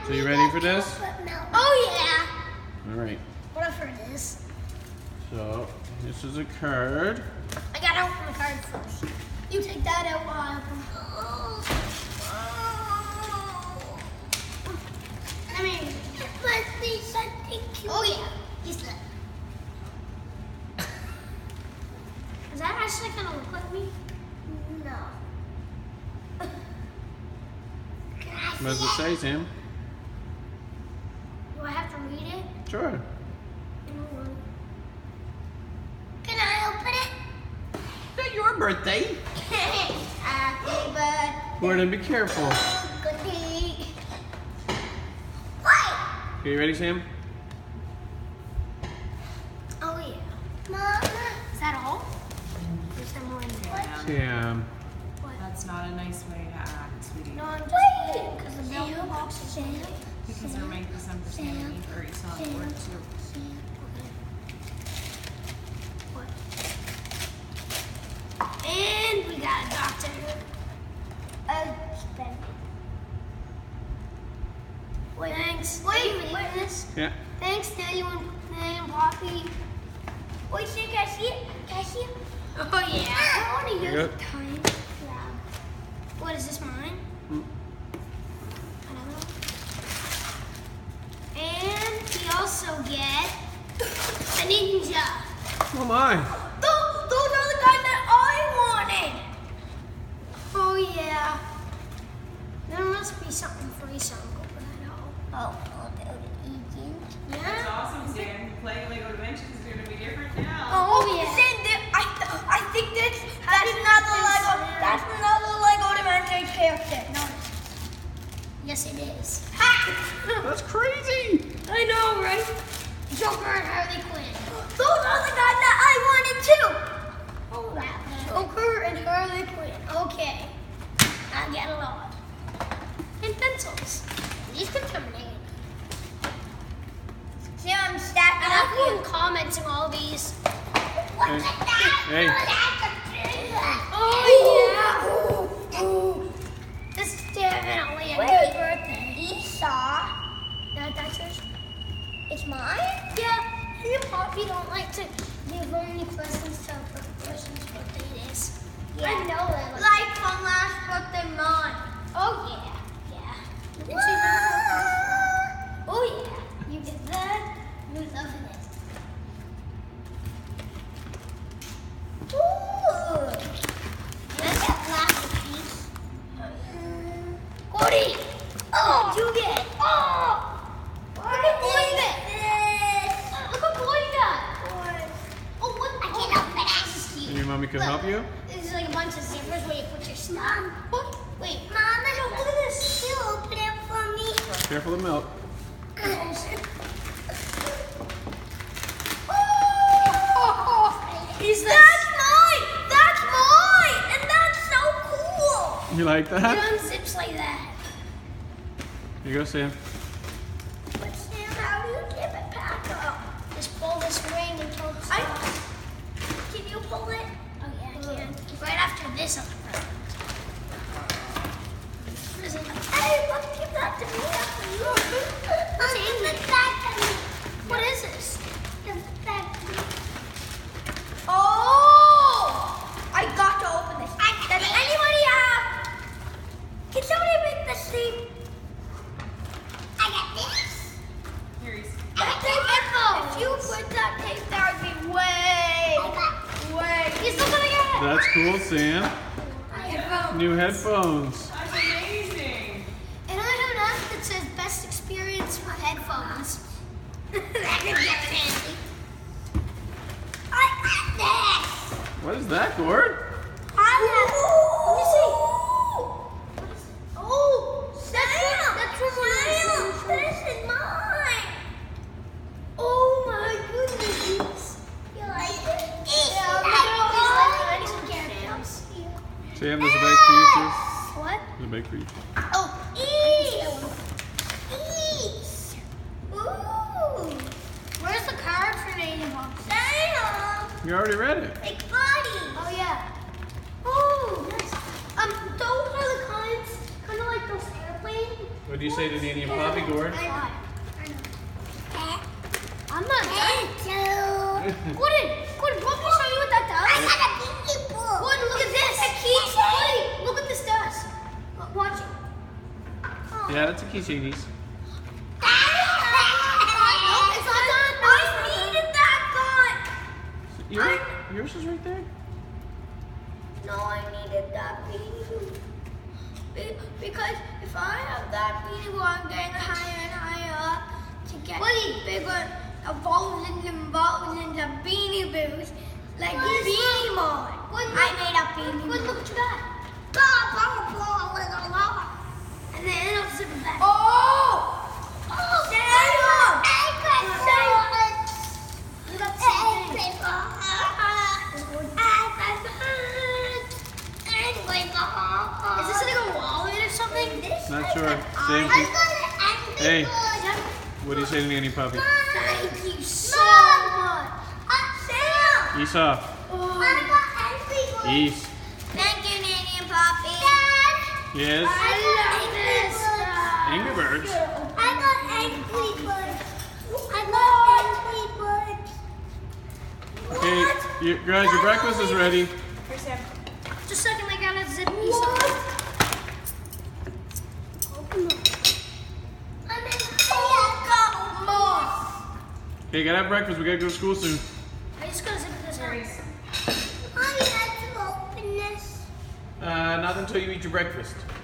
So you ready for this? Oh yeah. All right. Whatever it is. So this is a card. I gotta open the card first. You take that out while I open. I mean, it must be something cute. Oh yeah. He's that. Is that actually gonna look like me? No. What does it say, Sam? Do I have to read it? Sure. Can I open it? Is that your birthday? Happy birthday. Gordon, be careful. Goodie. What? Okay, you ready, Sam? Oh yeah. Mama. Is that all? There's some more in there. Sam. That's not a nice way to act, sweetie. No, I'm just kidding. Because the mail box is in it. Because there might be some personality or you saw it work too. And we got a doctor. Wait, thanks. Wait, this. Yeah. Thanks, Daddy and Poppy. Wait, can I see it? Can I see it? Oh yeah. I want to use Yep. the time. Yeah. What is this, mine? Mm. I don't know. And we also get a ninja. Oh my. Those are the guys that I wanted. Oh yeah. There must be something free somewhere. Oh, That's yeah. awesome, Sam. Playing Lego Dimensions is going to be different now. Oh yeah. I think that's another Lego Dimensions character. No. Yes, it is. That's crazy. I know, right? Joker and Harley Quinn. Those are the guys that I wanted too. Oh, wow. Joker and Harley Quinn. Okay. I get a lot. And pencils. These can terminate. See, I'm stacking And up I'm here. doing comments on all these. What's that? Hey. Oh, yeah. This is definitely a Wait. good birthday. Esau. That's yours? It's mine? Yeah. Me and Poppy don't like to give only presents to the person's birthday it is. I know that. Like from last birthday mine. Oh, yeah. Yeah. You can see that. Oh, yeah. You get that. You're loving it. Ooh. That's that last piece. Cody! Oh, You get. Oh! Look at Boy got. Look what Boy got. Oh, what? I can't open it. This is cute. And your mommy can help you? This is like a bunch of zippers where you put your stuff. What? Wait. Mama, look at this. You open it for me. Careful of the milk. He's the. That's mine. That's mine. And that's so cool. You like It that? unzips like that. Here you go, Sam. But Sam, how do you give it back up? Just pull this ring and pull this Can you pull it? Oh yeah, I can. Right after this on the front. What is it? Hey, look, give that to me. Give it back to me. What is this? Give it back to me. Oh! I got to open this. Does anybody have? Can somebody make the same? I got this. Here he's. That tape headphones. If you put that tape there, I'd be way. He's looking again. That's cool, Sam. Headphones. New headphones. That's amazing. And I have an app that says best experience with headphones. That could get handy. I got this. What is that, Gord? Let me see. Oh, That's from This is mine. oh my goodness. You like it? Yeah, look at all these like characters. Sam, there's a bag for you, too. What? There's a bag for you. Oh, Eat. Ooh. where's the card for Nady Box? Sam. You already read it. Big body. Oh yeah. Oh, nice. Those are the kinds, kind of like those airplanes. What'd What do you say to Nanny and Poppy, Gord? I'm not done. Gordon, what can I show you what that does? I got a pinky ball. Gordon, look at this. A keychain. Look what this does. Watch it. Yeah, that's a keychain. It's not done. I needed that gun. Yours is right there. No, I needed that beanie. Because if I have that beanie, well, I'm getting higher and higher up to get bigger, evolved into beanie boos, like Beanie Mon. I made a beanie. Look what you got. And then it'll zip it back. Oh! Is this like a wallet or something? Not sure. Sam, hey, what do you say to Nanny and Poppy? Thank you so much. Sam! Esau. East. Thank you, Nanny and Poppy. Yes. Angry Birds. Okay, guys, your breakfast is ready. Here's Sam. Just a second, I gotta zip these up. Okay, gotta have breakfast. We gotta go to school soon. I just gotta zip this up. Not until you eat your breakfast.